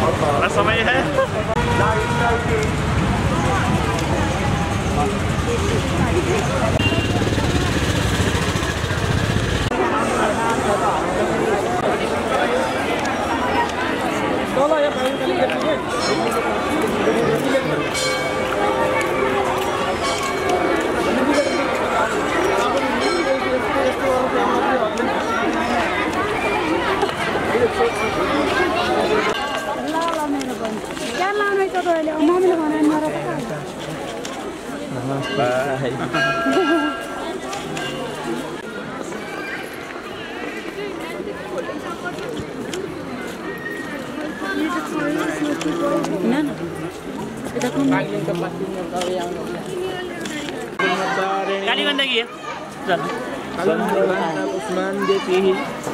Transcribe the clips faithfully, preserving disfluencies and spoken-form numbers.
थोड़ा समय है। काली गंदगी है उस्मान देती ही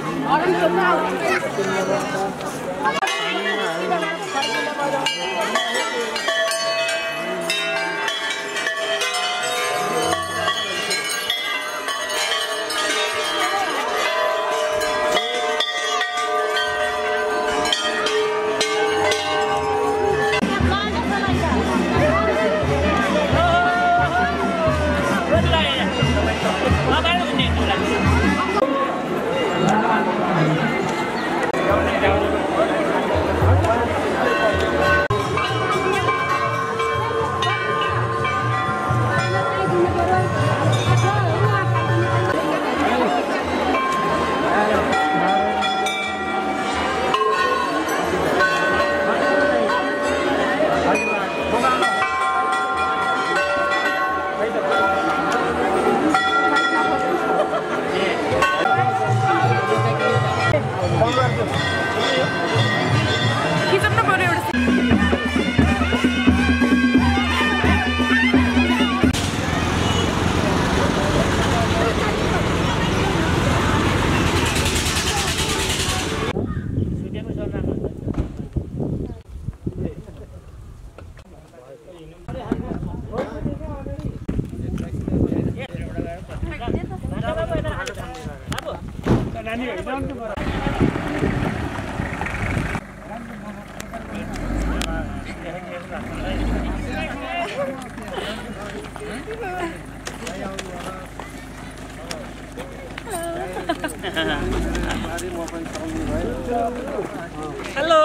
हेलो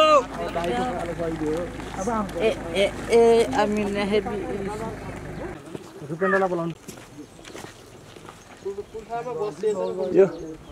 ए ए ए आई मीन हेभी रुपेन्द्रलाई बोलाउनु यो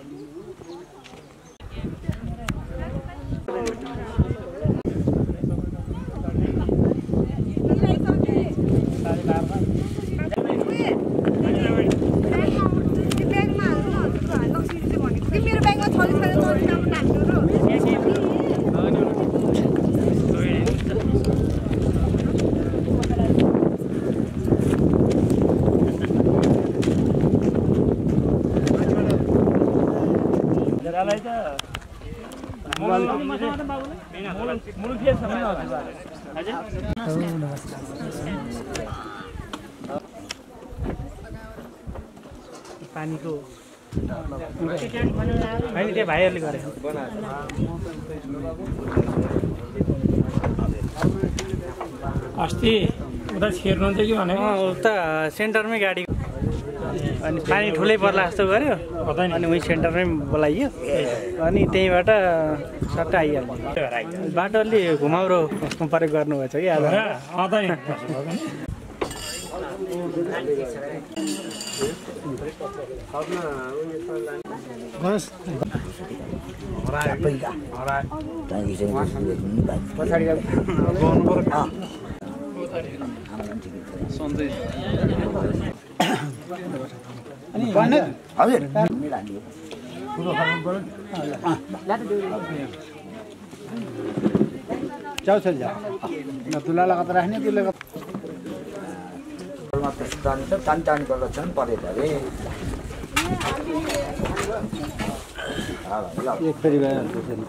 पानीको होइन त्यो भाइहरूले गरे अस्ति उता छिर्नुहुन्छ कि भने उता सेन्टरमै गाडी अनि पानी ठुलै पर्ला जस्तो गर्यो अनि उही सेन्टरमै बोलाइयो अनि त्यहीँबाट सट्ट आइहाल्यो बाटोले घुमाउरो प्रयोग गर्नुभएछ कि हजुर जाऊ चल जा न तुला लगातार राख्ने तुले मात्र जान्छ टान टान गर्दा छन् परेछ अरे एक फेरि भयो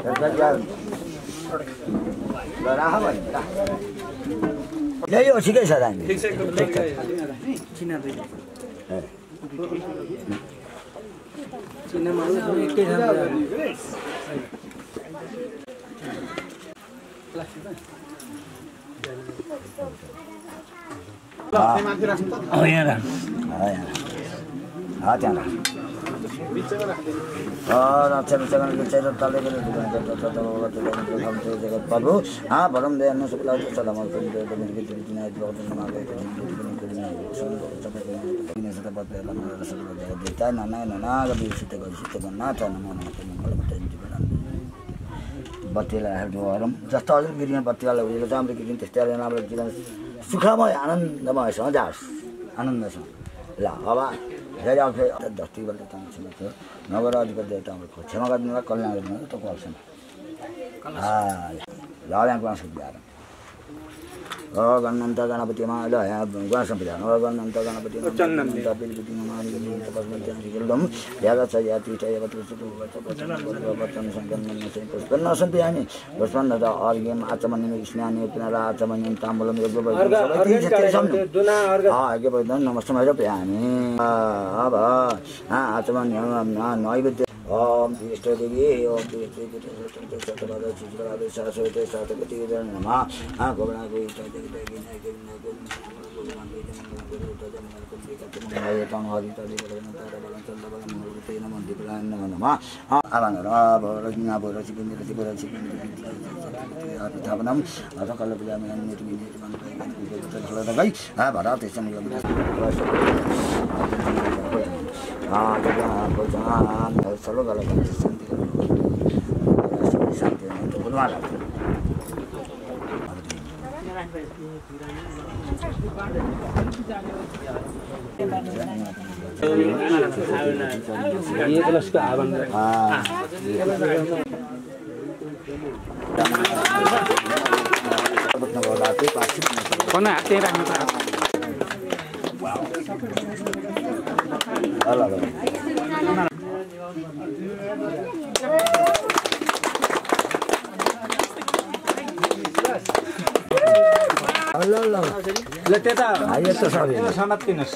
ल राख भने ल्यायो ठिकै छ दामी ठीक छ चिना दुई चिनामा एकै ठाउँ हो यहाँ राख हाँ त्यहाँ प्रभु हाँ भरम दयानु सबैलाई सदामा बत्तीलाई राखेको हरम जस्तो हजुर गिरिमा बत्तीवाला उयोको छ हाम्रो गिरिन त्यस्तै राम्रो जीवन सुखमय आनन्दमयसँग जाओस् आनन्दसँग ल अब धेरै आउँछ दस्ती बल्ल ताउँछन् थियो नगर अधिकार देवता हाम्रो क्षमा गरिदिनुलाई कल्याण गरिदिनु त पर्छन् ल यहाँको सुविधा गणन्त गणपतिमा ल यहाँ गुण सम्पदा गणन्त गणपतिमा सन्ति हामी पुष्पन्न अर्घ्यम आचमन्यम स्नानि पुनराचमन्यम ताम्बूलम नमस्ते हामी अब आचमन्यम नैवेद्य ओम इष्टदेवी ओम सरस्वती सरस्वती नमः हाँ गोबरा को हाँ selalu kalau konsistensi santai itu benar. Ini kelas ke abang. Ah. Kona hati rang. Halo. Halo, halo. Leteta. Ayo to sabi. Sangat tinas.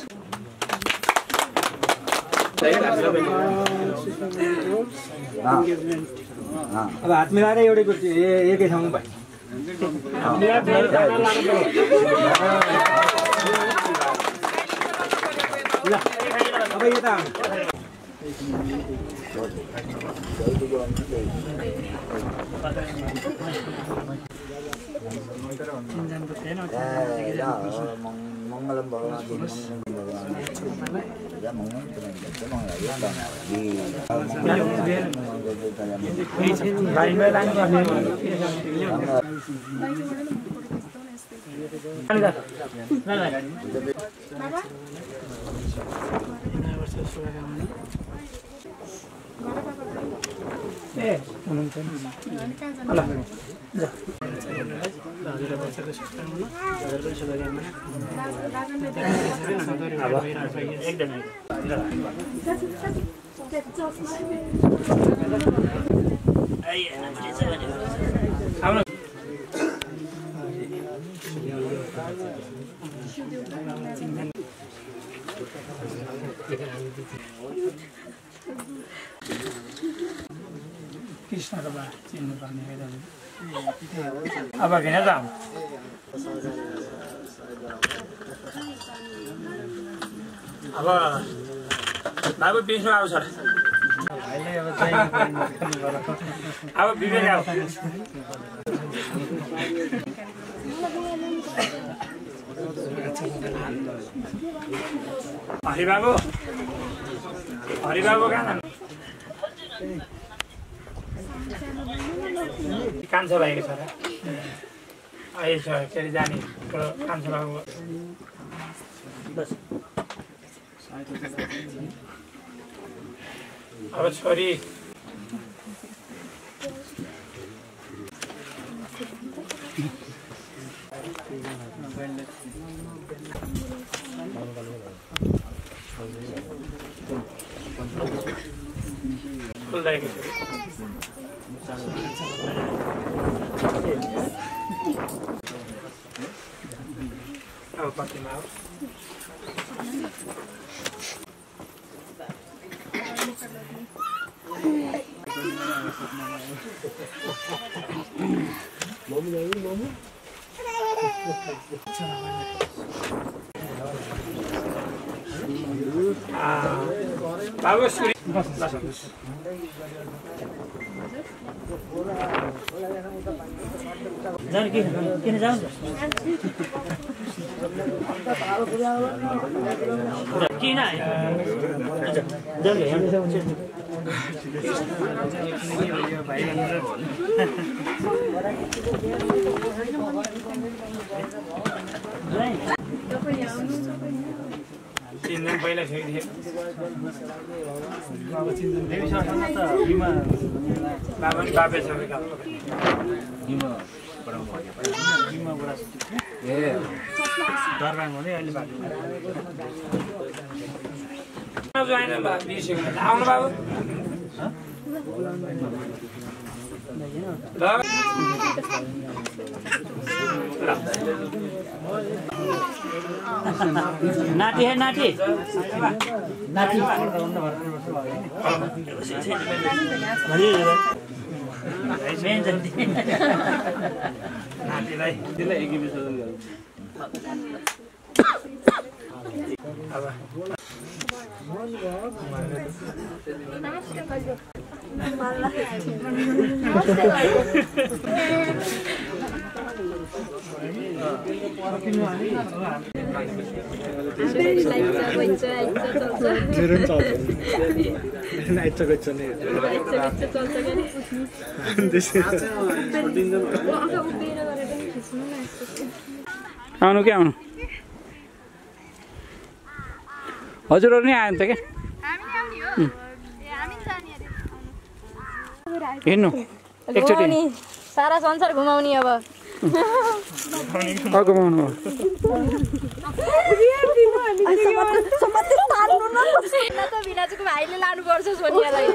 हाँ हाँ अब हात मिलाएर एउटै कुर्सी एकै ठाउँमा भयो ल अब यता मंगलम भगवान कृष्ण का बात चिन्ह पर्ने अब किन जाऊँ अब बाबु बिचमा आउँछ अब विवेक आउँछ हरि बाबु हरि बाबु कहाँ कान्छो लागेको छ र अहिले छ के अरे जाने कान्छो लागेको अब छोरी फुल लागेको छ अब कतिमा हो बाबु सुरी जान के किन जाऊ किन आयो जाऊ चिन्जन पहिला फेरि अब चिन्जन देवी सरसँग त हिमा बाबा नि बाबे छ के हिमा हिमा बुढा ए दरबार हुँदै अहिले बाटो जोइन बाबु बिर्सेको आउनु बाबु नाटी है नाटी नाटी नातिलाई त्यसलाई एकी विसर्जन गरौँ अब मेरो पनि चल्छ नाइट चाहिँ गच्छ नि आउनु के आउनु हजुरहरु नै आयो नि त के हिँड्नु एकचोटि सारा संसार घुमाउने अब घुमाउनु भिनाजुको भाइले लानुपर्छ सोनियालाई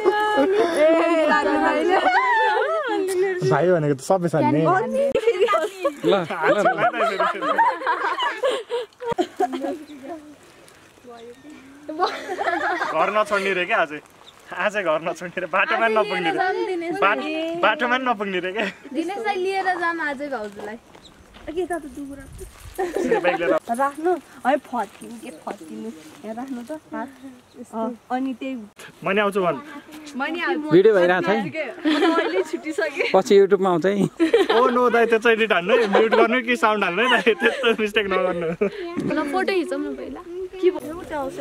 भाइ भनेको त सबै छ नि ल घर नछोड्ने रे क्या अझै आजै घर नछोड्ने रे बाटोमा नपुग्ने रे बाटोमा नपुग्ने रे क्या दिनेशलाई लिएर जाम आजै भाउजूलाई के त दुगुरा राख्नु है फर्किनु के फर्किनु यहाँ राख्नु त अनि त्यही मैले आउँछु भन् भिडियो भइरहेको छ है अहिले छुटिसके पछि युट्युबमा आउँछ है ओ नो दाइ त्यो चाहिँ एडिट हाल्नु है म्युट गर्नु कि साउन्ड हाल्नु है दाइ त्यस्तो मिस्टेक नगर्नु ल फोटो खिचौँ न पहिला के भयो एउटा आउँछ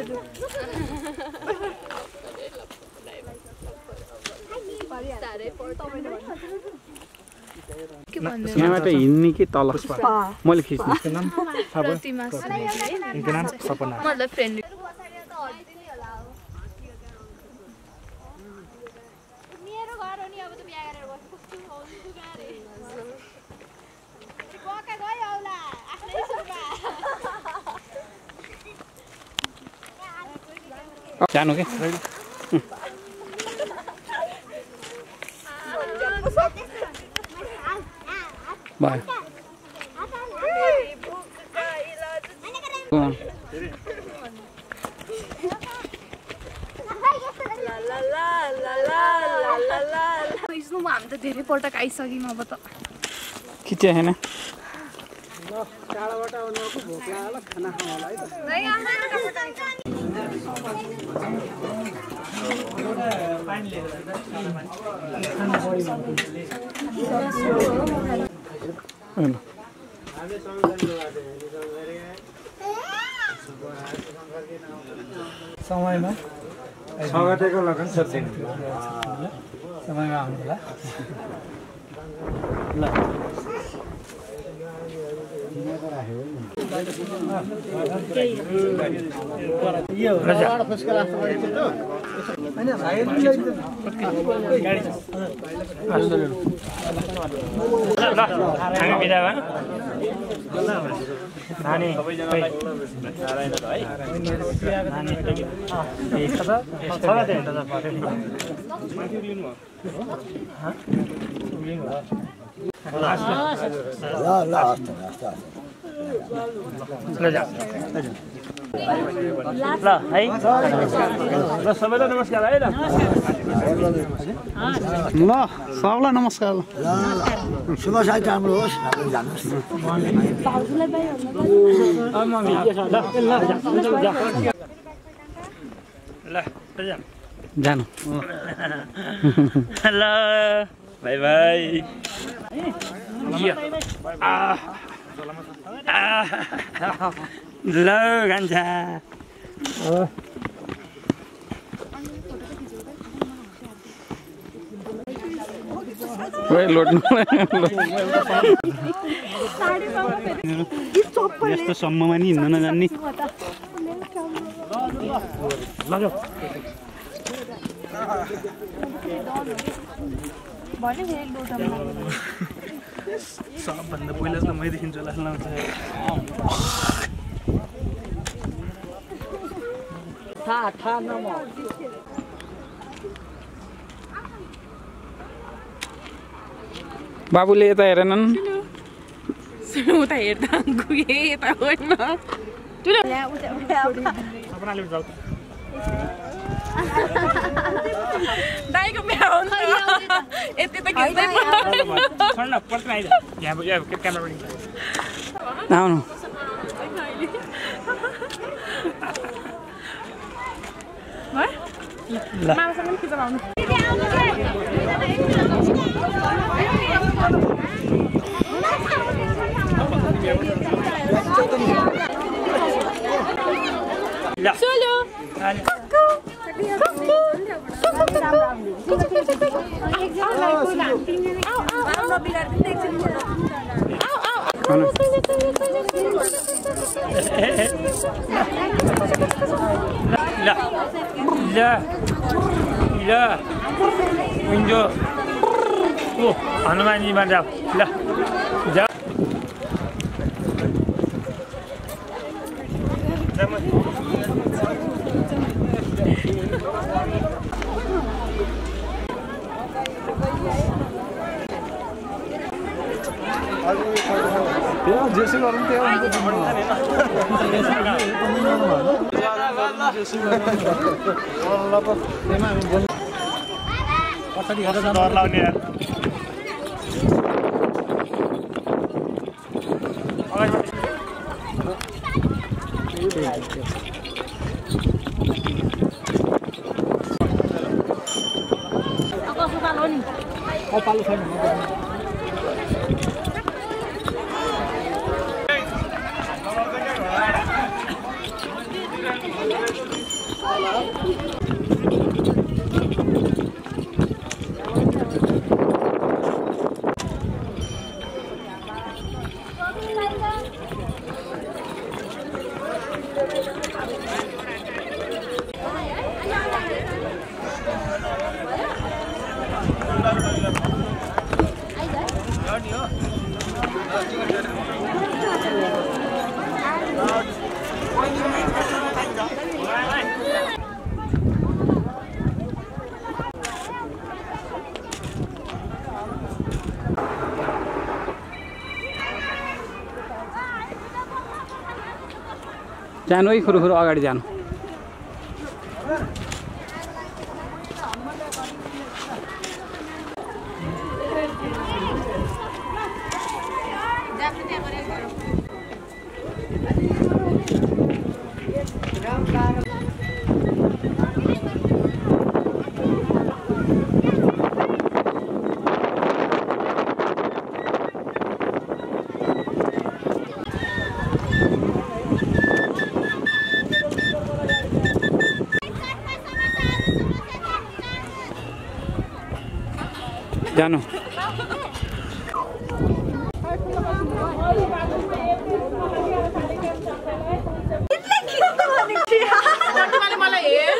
यहाँबाट हिँड्ने कि तल मैले खिच्नु मतलब फ्रेन्ड मेरो घर हो नि अब त बिहा गरेर बस्छु कस्तो आउँछु गारे कोका गयो होला आफ्नै सुगा जानु के बाय हामी त धेरै पटक आइसक्यौँ अब त खिच्यो होइन टाढाबाट आउनुको भोक लाग्यो खाना खाउँ होला है त समयमा सगटेको लगन सर्छिन समयमा आउनु होला ल यो फुस्का राख्नु परेको थियो हैन भाइ गाडी छ ल हामी बिदा भयो नानी सबैजनालाई नारायण त है नानी एक त छ त हेर्दा त पऱ्यो नि माथि लिनु हो ह लिनु हो ल ल हस् त हस् त ल जा ल है ल सबैलाई नमस्कार है ल ल सबलाई नमस्कार ल शुभ साहित्य राम्रो होस् जानुहोस् जानु ल बाई बाई ल गान्छा लोड्नु यस्तो सम्ममा नि हिँड्न नजान्ने सबभन्दा पहिला त मै देखिन्छु होला लाउँछ थाहा थाहा नम बाबुले यता हेरेनन् उता हेर्दा गए यता होइन दाइको बिहा हुन्छ यति त खिच्दै आउनु मामासँग खिचेर आउनु सोलो हनुमानजी मा जाऊ ल जा जेसै गरौँ त्यो पछाडि घर जानु डर लाग्ने यार कपाल छैन जानु है खुरुखुरु अगाडि जानु जानु मलाई हेर